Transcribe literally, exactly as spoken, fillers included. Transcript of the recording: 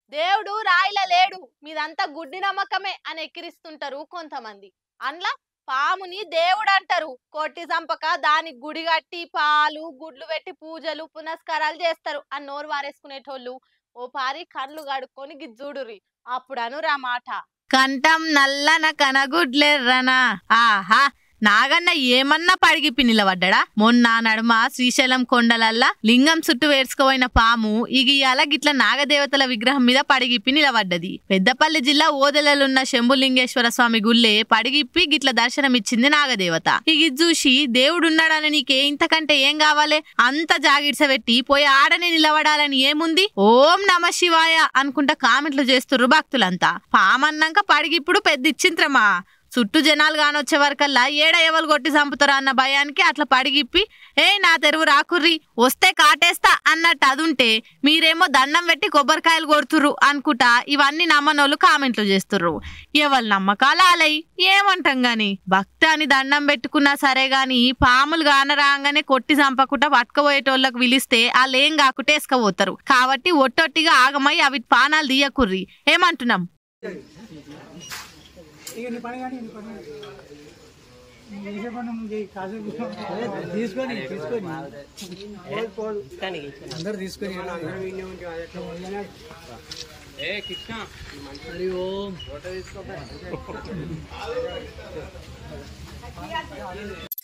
దేవుడు రాయిలా లేడు, మీదంతా గుడ్డి నమ్మకమే అని ఎక్కిరిస్తుంటారు కొంతమంది. అందులో పాముని దేవుడు అంటారు. కొట్టి చంపక దానికి గుడి కట్టి పాలు గుడ్లు పెట్టి పూజలు పునస్కారాలు చేస్తారు అని నోరు వారేసుకునేటోళ్ళు ఓ పారి కళ్ళు కడుక్కొని గిజ్జుడురి అప్పుడు అనురా మాట. కంఠం నల్లన కనగుడ్లెర్రనా ఆహా నాగన్న ఏమన్నా పడిగిప్పి నిలబడ్డా. మొన్న నడుమ శ్రీశైలం కొండలల్లా లింగం చుట్టూ వేర్చుకోపోయిన పాము ఇగి ఇయాల గిట్ల నాగదేవతల విగ్రహం మీద పడిగిప్పి నిలబడ్డది. పెద్దపల్లి జిల్లా ఓదెలలున్న శంభులింగేశ్వర స్వామి గుళ్ళే పడిగిప్పి గిట్ల దర్శనమిచ్చింది నాగదేవత. ఇగి చూసి దేవుడున్నాడని నీకే ఇంతకంటే ఏం కావాలి, అంత జాగిడ్సబెట్టి పోయి ఆడనే నిలబడాలని ఏముంది, ఓం నమ శివాయ అనుకుంటా కామెంట్లు చేస్తుర్రు భక్తులంతా. పామన్నాక పడిగిప్పుడు పెద్ద ఇచ్చింత్రమా, చుట్టూ జనాలు కానొచ్చే వరకల్లా ఏడ ఎవరు కొట్టి చంపుతారా అన్న భయానికి అట్లా పడిగిప్పి ఏ నా తెరువు రాకుర్రి వస్తే కాటేస్తా అన్నట్టు అదుంటే మీరేమో దండం పెట్టి కొబ్బరికాయలు కొడుతుర్రు అనుకుంటా ఇవన్నీ నమ్మనోళ్ళు కామెంట్లు చేస్తుర్రు. ఎవరు నమ్మకాలు ఆలయ్ ఏమంటాం గాని, భక్తి అని దండం పెట్టుకున్నా సరే గాని పాములు కానరాగానే కొట్టి చంపకుండా పట్టుకపోయేటోళ్ళకు పిలిస్తే వాళ్ళు ఏం కాకుండా వేసుకపోతారు. కాబట్టి ఒట్టొట్టిగా ఆగమై అవి పానాలు తీయకుర్రి ఏమంటున్నాం. తీసుకొని తీసుకొని అందరు తీసుకొని ఏ కృష్ణ హరి ఓం ఫోటో తీసుకో.